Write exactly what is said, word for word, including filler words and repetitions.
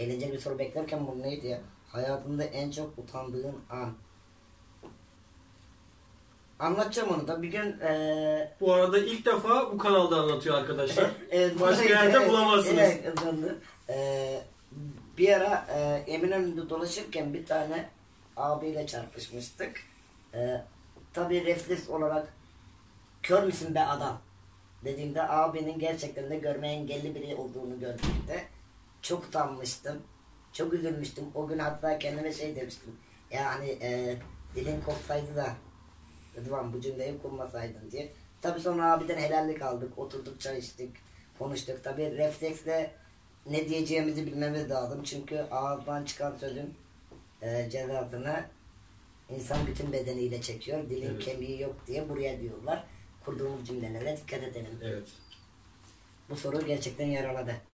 eğlenceli bir soru beklerken bu neydi ya? Hayatında en çok utandığın an. Anlatacağım onu da bir gün ee... Bu arada ilk defa bu kanalda anlatıyor arkadaşlar. evet, Başka yerde evet, bulamazsınız. Evet, ee, bir ara e, Eminönü'nde dolaşırken bir tane abiyle çarpışmıştık. E, tabii refleks olarak kör müsün be adam dediğimde abinin gerçekten de görme engelli biri olduğunu gördüğümde çok utanmıştım. Çok üzülmüştüm. O gün hatta kendime şey demiştim. Yani e, dilin kopsaydı da Rıdvan bu cümleyi kurmasaydın diye. Tabii sonra abiden helallik aldık. Oturduk, çay içtik, konuştuk. Tabii refleksle ne diyeceğimizi bilmemiz lazım. Çünkü ağızdan çıkan sözün e, cezasını insan bütün bedeniyle çekiyor. Dilin evet. kemiği yok diye buraya diyorlar. Kurduğumuz cümlelere dikkat edelim. Evet. Bu soru gerçekten yaraladı.